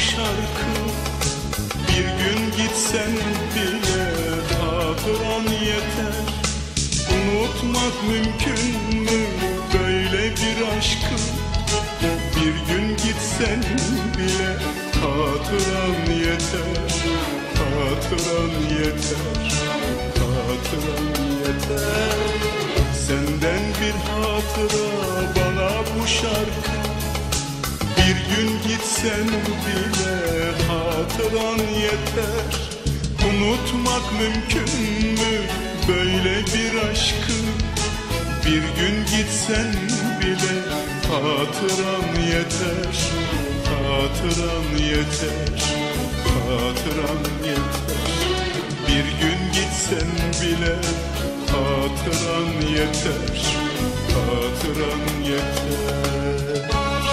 şarkı. Bir gün gitsen bile hatıran yeter. Unutmak mümkün mü böyle bir aşkı? Bir gün gitsen bile hatıran yeter. Hatıran yeter, hatıran yeter. Senden bir hatıra bana bu şarkı. Bir gün gitsen bile hatıran yeter. Unutmak mümkün mü böyle bir aşkı? Bir gün gitsen bile hatıran yeter. Hatıran yeter, hatıran yeter. Bir gün gitsen bile hatıran yeter. Hatıran yeter.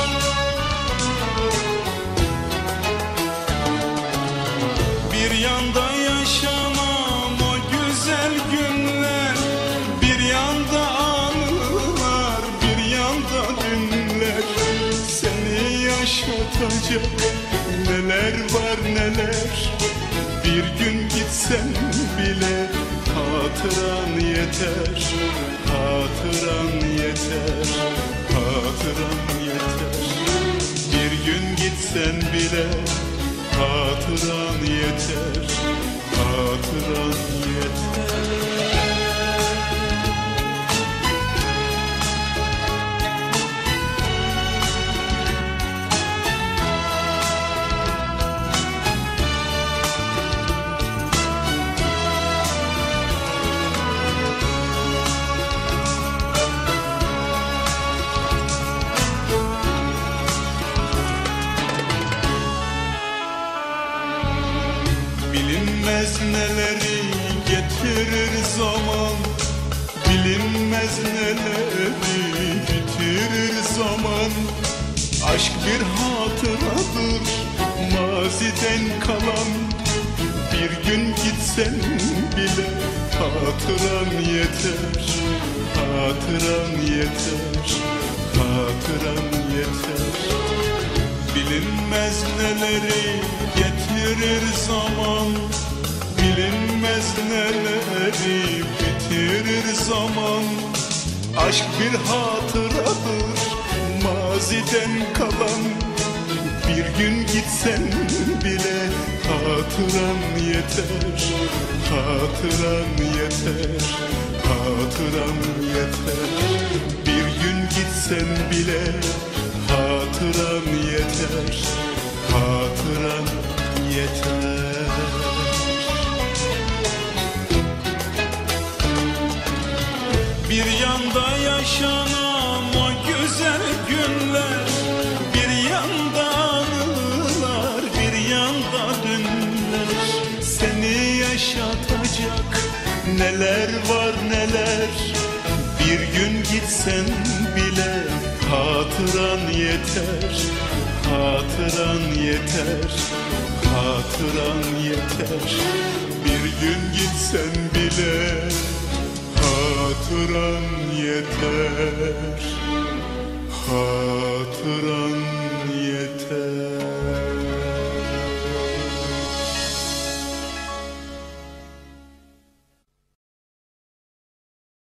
Bir yanda yaşamam o güzel günler, bir yanda anılar, bir yanda dünler. Seni yaşatacak neler var neler. Bir gün gitsen bile hatıran yeter. Hatıran yeter, hatıran yeter. Bir gün gitsen bile hatıran yeter. Hatıran yeter. Bilinmez neleri getirir zaman, bilinmez neleri bitirir zaman. Aşk bir hatıradır maziden kalan. Bir gün gitsen bile hatıran yeter. Hatıran yeter, hatıran yeter. Bilinmez neleri getirir zaman, bilinmez neleri bitirir zaman. Aşk bir hatıradır maziden kalan. Bir gün gitsen bile hatıran yeter. Hatıran yeter, hatıran yeter. Bir gün gitsen bile hatıran yeter. Hatıran yeter. Bir yanda yaşanan o güzel günler, bir yanda anılar, bir yanda dünler. Seni yaşatacak neler var neler. Bir gün gitsen bile hatıran yeter. Hatıran yeter, hatıran yeter. Bir gün gitsen bile hatıran yeter. Hatıran